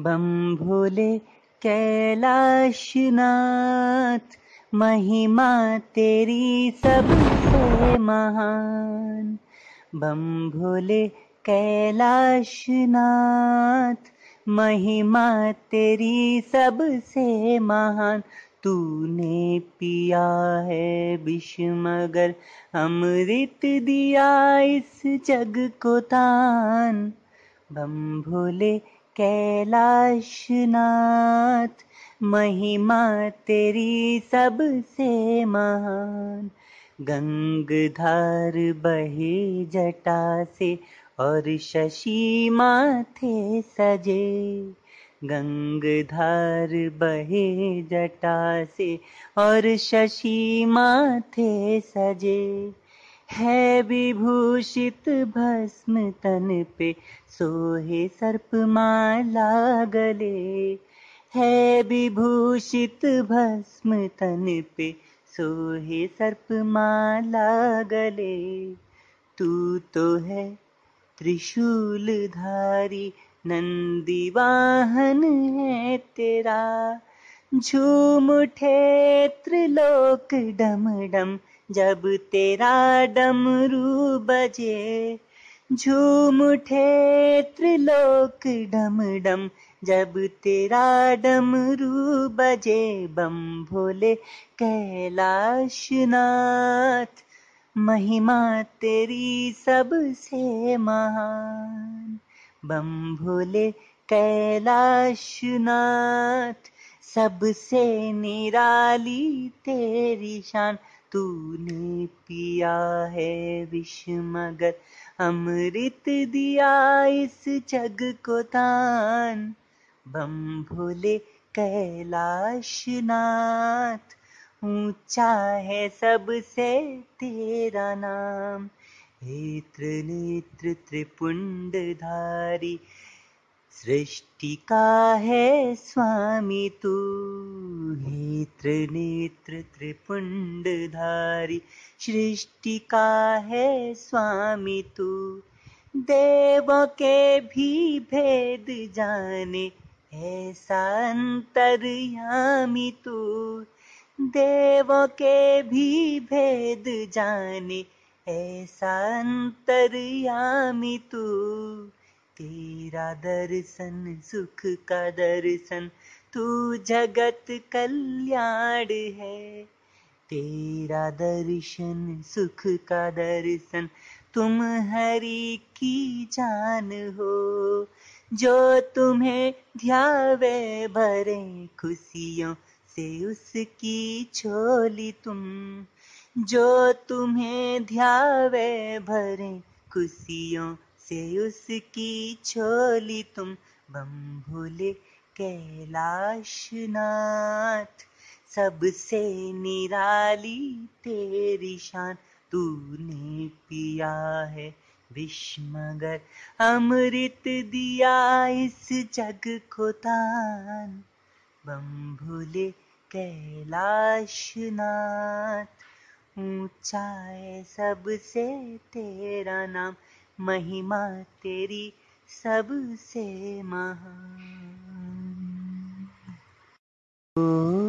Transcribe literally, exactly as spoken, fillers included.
बम भोले कैलाशनाथ, महिमा तेरी सबसे महान। बम भोले कैलाशनाथ, महिमा तेरी सबसे महान। तूने पिया है विष मगर अमृत दिया इस जग को तान। बम भोले कैलाशनाथ, महिमा तेरी सबसे महान। गंगधार बहे जटा से और शशि माथे सजे। गंगधार बहे जटा से और शशि माथे सजे। है विभूषित भस्म तन पे सोहे सर्पमाला गले। है विभूषित भस्म तन पे सोहे सर्पमाला गले। तू तो है त्रिशूलधारी, नंदी वाहन है तेरा। झूम उठे त्रिलोक डम डम, जब तेरा डमरू बजे। झूम उठे त्रिलोक डम डम, जब तेरा डमरू बजे। बम भोले कैलाशनाथ, महिमा तेरी सबसे महान। बम भोले कैलाशनाथ, सबसे निराली तेरी शान। तूने पिया है विष मगर अमृत दिया इस जग को तान। बम भोले कैलाशनाथ, ऊंचा है सबसे तेरा नाम। हे त्रिनेत्र त्रिपुंडधारी, सृष्टि का है स्वामी तू। हे त्रिनेत्र त्रिपुंडधारी, सृष्टि का है स्वामी तू। देवों के भी भेद जाने, ऐसा अंतर्यामी तू। देवों के भी भेद जाने, ऐसा अंतर्यामी तू। तेरा दर्शन सुख का दर्शन, तू जगत कल्याण है। तेरा दर्शन सुख का दर्शन, तुम हरि की जान हो। जो तुम्हें ध्यावे भरे खुशियों से उसकी झोली तुम। जो तुम्हें ध्यावे भरे खुशियों से उसकी झोली तुम। बम भोले कैलाशनाथ, सबसे निराली तेरी शान। तूने पिया है विष मगर अमृत दिया इस जग को तान। बम भोले कैलाशनाथ, ऊंचा है सबसे तेरा नाम। महिमा तेरी सबसे महान। ओ